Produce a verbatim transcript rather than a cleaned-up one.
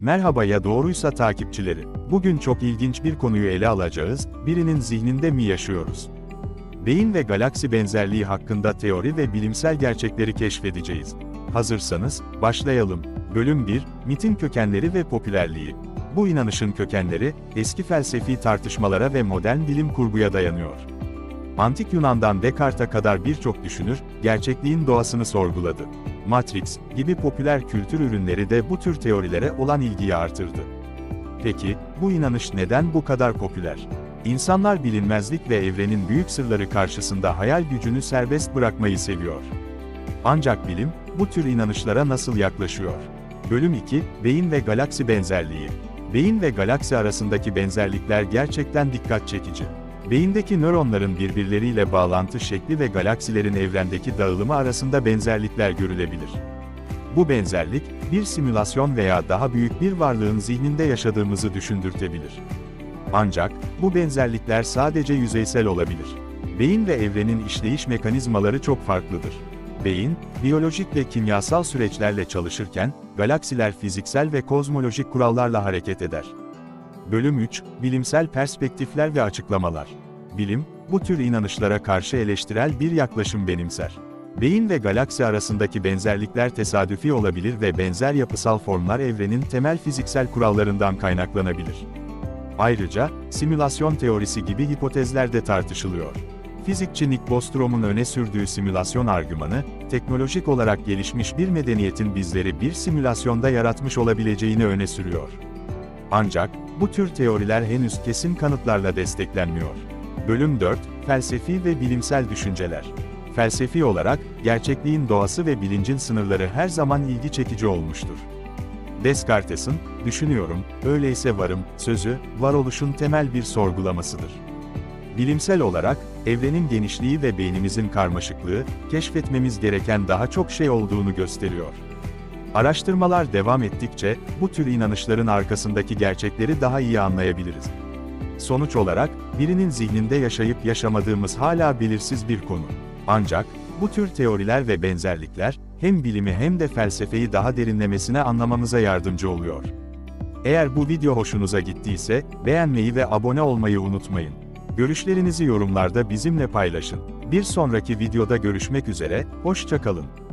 Merhaba ya doğruysa takipçileri. Bugün çok ilginç bir konuyu ele alacağız, birinin zihninde mi yaşıyoruz? Beyin ve galaksi benzerliği hakkında teori ve bilimsel gerçekleri keşfedeceğiz. Hazırsanız, başlayalım. Bölüm bir, Mitin kökenleri ve popülerliği. Bu inanışın kökenleri, eski felsefi tartışmalara ve modern bilim kurguya dayanıyor. Antik Yunan'dan Descartes'e kadar birçok düşünür, gerçekliğin doğasını sorguladı. Matrix gibi popüler kültür ürünleri de bu tür teorilere olan ilgiyi artırdı. Peki, bu inanış neden bu kadar popüler? İnsanlar bilinmezlik ve evrenin büyük sırları karşısında hayal gücünü serbest bırakmayı seviyor. Ancak bilim, bu tür inanışlara nasıl yaklaşıyor? Bölüm iki, Beyin ve galaksi benzerliği. Beyin ve galaksi arasındaki benzerlikler gerçekten dikkat çekici. Beyindeki nöronların birbirleriyle bağlantı şekli ve galaksilerin evrendeki dağılımı arasında benzerlikler görülebilir. Bu benzerlik, bir simülasyon veya daha büyük bir varlığın zihninde yaşadığımızı düşündürtebilir. Ancak, bu benzerlikler sadece yüzeysel olabilir. Beyin ve evrenin işleyiş mekanizmaları çok farklıdır. Beyin, biyolojik ve kimyasal süreçlerle çalışırken, galaksiler fiziksel ve kozmolojik kurallarla hareket eder. Bölüm üç, Bilimsel perspektifler ve açıklamalar. Bilim, bu tür inanışlara karşı eleştirel bir yaklaşım benimser. Beyin ve galaksi arasındaki benzerlikler tesadüfi olabilir ve benzer yapısal formlar evrenin temel fiziksel kurallarından kaynaklanabilir. Ayrıca, simülasyon teorisi gibi hipotezler de tartışılıyor. Fizikçi Nick Bostrom'un öne sürdüğü simülasyon argümanı, teknolojik olarak gelişmiş bir medeniyetin bizleri bir simülasyonda yaratmış olabileceğini öne sürüyor. Ancak, bu tür teoriler henüz kesin kanıtlarla desteklenmiyor. Bölüm dört, Felsefi ve bilimsel düşünceler. Felsefi olarak, gerçekliğin doğası ve bilincin sınırları her zaman ilgi çekici olmuştur. Descartes'in, "Düşünüyorum, öyleyse varım" sözü, varoluşun temel bir sorgulamasıdır. Bilimsel olarak, evrenin genişliği ve beynimizin karmaşıklığı, keşfetmemiz gereken daha çok şey olduğunu gösteriyor. Araştırmalar devam ettikçe, bu tür inanışların arkasındaki gerçekleri daha iyi anlayabiliriz. Sonuç olarak, birinin zihninde yaşayıp yaşamadığımız hala belirsiz bir konu. Ancak, bu tür teoriler ve benzerlikler, hem bilimi hem de felsefeyi daha derinlemesine anlamamıza yardımcı oluyor. Eğer bu video hoşunuza gittiyse, beğenmeyi ve abone olmayı unutmayın. Görüşlerinizi yorumlarda bizimle paylaşın. Bir sonraki videoda görüşmek üzere, hoşça kalın.